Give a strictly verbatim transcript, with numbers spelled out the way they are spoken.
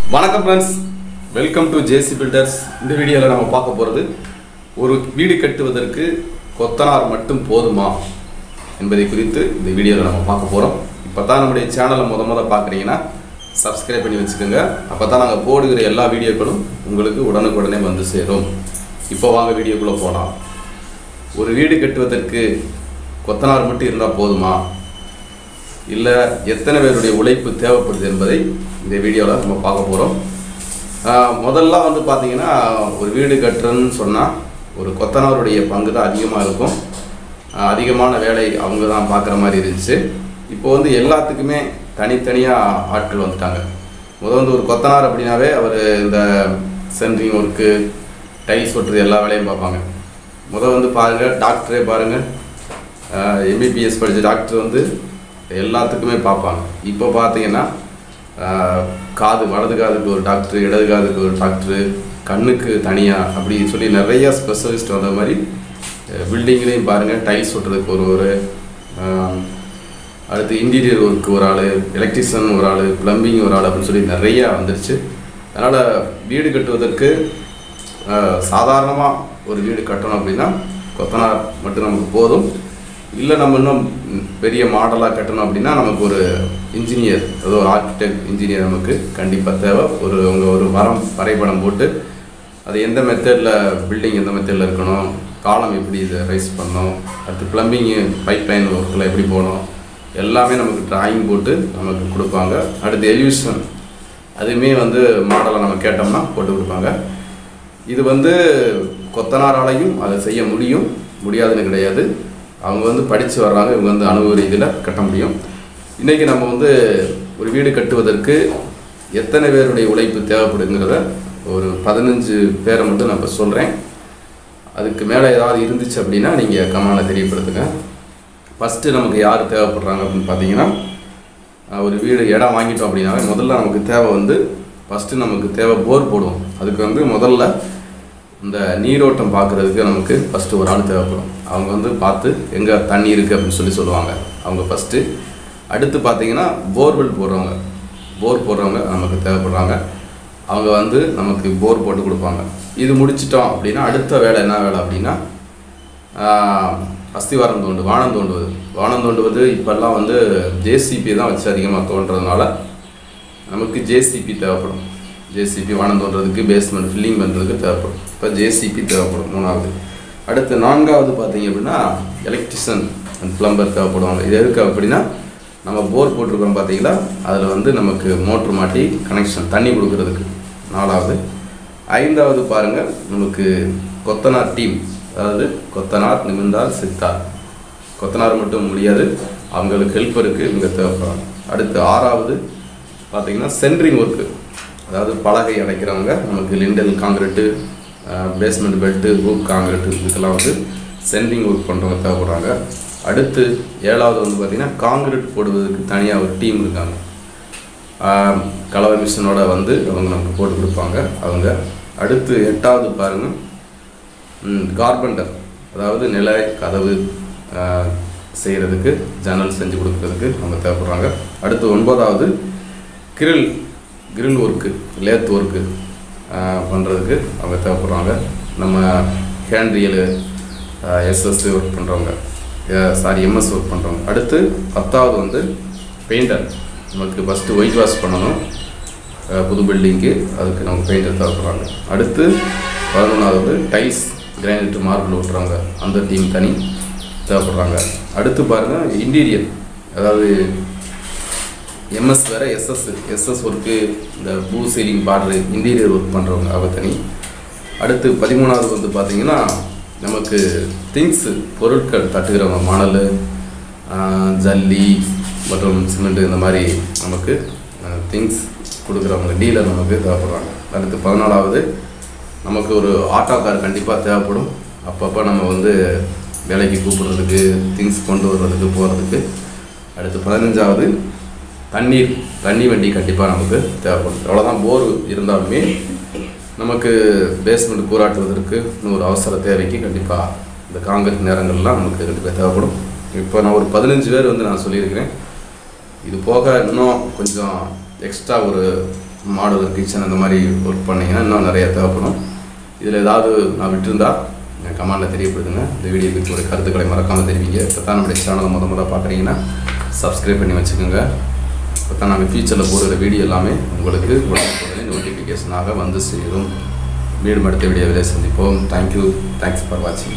வணக்கம் friends, welcome to JC builders. இந்த வீடியோவில் நம்ம பார்க்க போகிறது ஒரு வீடு கட்டுவதற்கு கொத்தனார் மட்டும் போதுமா என்பதை குறித்து இந்த வீடியோவில் நம்ம பார்க்க போகிறோம். இப்போ தான் நம்முடைய சேனலை முத முத பார்க்குறீங்கன்னா சப்ஸ்கிரைப் பண்ணி வச்சுக்கோங்க. அப்போ தான் நாங்கள் போடுகிற எல்லா வீடியோக்களும் உங்களுக்கு உடனுக்குடனே வந்து சேரும். இப்போ வாங்க வீடியோக்குள்ளே போகலாம். ஒரு வீடு கட்டுவதற்கு கொத்தனார் மட்டும் இருந்தால் போதுமா, இல்லை எத்தனை பேருடைய உழைப்பு தேவைப்படுது என்பதை இந்த வீடியோவில் நம்ம பார்க்க போகிறோம். முதல்ல வந்து பார்த்திங்கன்னா, ஒரு வீடு கட்டுறதுன்னு சொன்னால் ஒரு கொத்தனாருடைய பங்கு தான் அதிகமாக இருக்கும். அதிகமான வேலை அவங்க தான் பார்க்குற மாதிரி இருந்துச்சு. இப்போ வந்து எல்லாத்துக்குமே தனித்தனியாக ஆட்கள் வந்துட்டாங்க. முதல் வந்து ஒரு கொத்தனார் அப்படின்னாவே அவர் இந்த சென்ட்ரிங் ஒர்க்கு, டைல்ஸ் ஒட்டுறது எல்லா வேலையும் பார்ப்பாங்க. முதல் வந்து பாருங்கள், டாக்டரே பாருங்கள், எம்பிபிஎஸ் படித்த டாக்டர் வந்து எல்லாத்துக்குமே பார்ப்பாங்க. இப்போ பார்த்தீங்கன்னா காது, வலது காதுக்கு ஒரு டாக்டரு, இடது காதுக்கு ஒரு டாக்டரு, கண்ணுக்கு தனியாக அப்படி சொல்லி நிறையா ஸ்பெஷலிஸ்ட் வந்த மாதிரி பில்டிங்லேயும் பாருங்கள். டைல்ஸ் ஒட்டுறதுக்கு ஒரு ஒரு அடுத்து இன்டீரியர் ஒர்க்கு ஒரு ஆள், எலக்ட்ரிஷியன் ஒரு ஆள், ப்ளம்பிங் ஒரு ஆள் அப்படின்னு சொல்லி நிறையா வந்துடுச்சு. அதனால் வீடு கட்டுவதற்கு சாதாரணமாக ஒரு வீடு கட்டணும் அப்படின்னா கொத்தனார் மட்டும் நமக்கு போதும். இல்லை நம்ம இன்னும் பெரிய மாடலாக கட்டணும் அப்படின்னா நமக்கு ஒரு இன்ஜினியர், ஏதோ ஒரு ஆர்கிடெக்ட் இன்ஜினியர் நமக்கு கண்டிப்பாக தேவை. ஒரு அவங்க ஒரு மரம் வரைபடம் போட்டு அது எந்த மெத்தடில் பில்டிங் எந்த மெத்தடில் இருக்கணும், காலம் எப்படி இதை ரைஸ் பண்ணணும், அடுத்து ப்ளம்பிங்கு பைப் லைன் ஒர்க்கில் எப்படி போகணும், எல்லாமே நமக்கு ட்ராயிங் போட்டு நமக்கு கொடுப்பாங்க. அடுத்து எலிவேஷன் அதுவுமே வந்து மாடலை நம்ம கேட்டோம்னா போட்டு கொடுப்பாங்க. இது வந்து கொத்தனாராலையும் அதை செய்ய முடியும், முடியாதுன்னு கிடையாது. அவங்க வந்து படித்து வர்றாங்க, இவங்க வந்து அனுபவ ரீதியில் கட்ட முடியும். இன்றைக்கி நம்ம வந்து ஒரு வீடு கட்டுவதற்கு எத்தனை பேருடைய உழைப்பு தேவைப்படுங்கிறத ஒரு பதினஞ்சு பேரை மட்டும் நான் இப்போ சொல்கிறேன். அதுக்கு மேலே ஏதாவது இருந்துச்சு அப்படின்னா நீங்கள் கமெண்ட்டில் தெரியப்படுத்துங்க. ஃபஸ்ட்டு நமக்கு யார் தேவைப்படுறாங்க அப்படின்னு பார்த்தீங்கன்னா, ஒரு வீடு இடம் வாங்கிட்டோம் அப்படின்னாவே முதல்ல நமக்கு தேவை வந்து ஃபஸ்ட்டு நமக்கு தேவை போர் போடுவோம். அதுக்கு வந்து முதல்ல இந்த நீரோட்டம் பார்க்குறதுக்கு நமக்கு ஃபஸ்ட்டு ஒரு ஆள் தேவைப்படும். அவங்க வந்து பார்த்து எங்கே தண்ணி இருக்குது அப்படின்னு சொல்லி சொல்லுவாங்க அவங்க ஃபஸ்ட்டு. அடுத்து பார்த்திங்கன்னா போர்வெல் போடுறவங்க, போர் போடுறவங்க நமக்கு தேவைப்படுறாங்க. அவங்க வந்து நமக்கு போர் போட்டு கொடுப்பாங்க. இது முடிச்சிட்டோம் அப்படின்னா அடுத்த வேலை என்ன வேலை அப்படின்னா அஸ்திவாரம் தோண்டு, வானம் தோண்டுவது. வானம் தோண்டுவது இப்போல்லாம் வந்து ஜேசிபி தான் வச்சு அதிகமாக தோன்றதுனால நமக்கு ஜேசிபி தேவைப்படும். ஜேசிபி வானம் தோன்றதுக்கு, பேஸ்மெண்ட் ஃபில்லிங் பண்ணுறதுக்கு தேவைப்படும். இப்போ ஜேசிபி தேவைப்படும் மூணாவது. அடுத்து நான்காவது பார்த்தீங்க அப்படின்னா எலக்ட்ரிஷியன் அண்ட் ப்ளம்பர் தேவைப்படுவாங்க. இது எதுக்கு அப்படின்னா, நம்ம போர் போட்டிருக்கிறோம் பார்த்தீங்களா, அதில் வந்து நமக்கு மோட்ரு மாட்டி கனெக்ஷன் தண்ணி கொடுக்கறதுக்கு. நாலாவது. ஐந்தாவது பாருங்கள், நமக்கு கொத்தனார் டீம், அதாவது கொத்தனார், நிமிந்தார், சித்தார். கொத்தனார் மட்டும் முடியாது, அவங்களுக்கு ஹெல்ப்பருக்கு இங்கே தேவைப்படுறாங்க. அடுத்து ஆறாவது பார்த்திங்கன்னா சென்ட்ரிங் ஒர்க்கு, அதாவது பலகை அடைக்கிறவங்க, நமக்கு lintel concrete, basement belt, roof concrete, இதுக்கெல்லாம் வந்து சென்ட்ரிங் ஒர்க் பண்ணுறவங்க தேவைப்படுறாங்க. அடுத்து ஏழாவது வந்து பார்த்திங்கன்னா காங்கிரீட் போடுவதற்கு தனியாக ஒரு டீம் இருக்காங்க. கலவை மிஷினோட வந்து அவங்க நமக்கு போட்டு கொடுப்பாங்க அவங்க. அடுத்து எட்டாவது பாருங்கள், கார்பெண்டர், அதாவது நிலை கதவு செய்கிறதுக்கு, ஜன்னல் செஞ்சு கொடுக்கறதுக்கு அவங்க தேவைப்படுறாங்க. அடுத்து ஒன்பதாவது grill grill work, lathe work பண்ணுறதுக்கு அவங்க தேவைப்படுறாங்க. நம்ம ஹேண்ட்ரியலு, எஸ்எஸ் ஒர்க் பண்ணுறவங்க, சாரி எம்எஸ் ஒர்க் பண்ணுறவங்க. அடுத்து பத்தாவது வந்து பெயிண்டர், நமக்கு ஃபஸ்ட்டு ஒயிட் வாஷ் பண்ணணும் புது பில்டிங்க்கு, அதுக்கு நமக்கு பெயிண்டர் தேவைப்படுறாங்க. அடுத்து பதினொன்றாவது டைல்ஸ், கிரானைட், மார்பிள் ஓட்டுறவங்க, அந்த டீம் தனி தேவைப்படுறாங்க. அடுத்து பாருங்கள் இன்டீரியர், அதாவது எம்எஸ் வேறு, எஸ்எஸ் எஸ்எஸ் ஒர்க்கு, இந்த பூ சீலிங் பார்டரு, இன்டீரியர் ஒர்க் பண்ணுறவங்க அவ தனி. அடுத்து பதிமூணாவது வந்து பார்த்திங்கன்னா நமக்கு திங்ஸு, பொருட்கள் தட்டுகிறவங்க, மணல், ஜல்லி மற்றும் சிமெண்ட்டு, இந்த மாதிரி நமக்கு திங்ஸ் கொடுக்குறவங்க டீலர் நமக்கு தேவைப்படுறாங்க. அடுத்து பதினாலாவது நமக்கு ஒரு ஆட்டோ கார் கண்டிப்பாக தேவைப்படும். அப்பப்போ நம்ம வந்து வேலைக்கு கூப்பிட்றதுக்கு, திங்ஸ் கொண்டு வர்றதுக்கு, போகிறதுக்கு. அடுத்து பதினஞ்சாவது தண்ணீர், தண்ணி வண்டி கண்டிப்பாக நமக்கு தேவைப்படும். அவ்வளோதான். போர் இருந்தாலுமே நமக்கு பேஸ்மெண்ட் கூறாட்டுவதற்கு இன்னொரு அவசர தேவைக்கு கண்டிப்பாக இந்த காங்கிரீட் நேரங்கள்லாம் நமக்கு கண்டிப்பாக தேவைப்படும். இப்போ நான் ஒரு பதினஞ்சு பேர் வந்து நான் சொல்லியிருக்கிறேன். இது போக இன்னும் கொஞ்சம் எக்ஸ்ட்ரா ஒரு மாடுலர் கிச்சன் அந்த மாதிரி ஒர்க் பண்ணிங்கன்னா இன்னும் நிறைய தேவைப்படும். இதில் ஏதாவது நான் விட்டுருந்தா கமெண்டில் தெரியப்படுதுங்க. இந்த வீடியோ பற்றி ஒரு கருத்துக்களை மறக்காமல் தெரிவிங்க. இப்போ தான் நம்முடைய சேனலை முத முறை பார்க்குறீங்கன்னா சப்ஸ்கிரைப் பண்ணி வச்சுக்கோங்க. இப்போ தான் நாங்கள் ஃபியூச்சரில் போடுற வீடியோ எல்லாமே உங்களுக்கு உடனே நோட்டிஃபிகேஷனாக வந்து சேரும். மீண்டும் அடுத்த வீடியோவிலே சந்திப்போம். தேங்க்யூ. தேங்க்ஸ் ஃபார் வாட்சிங்.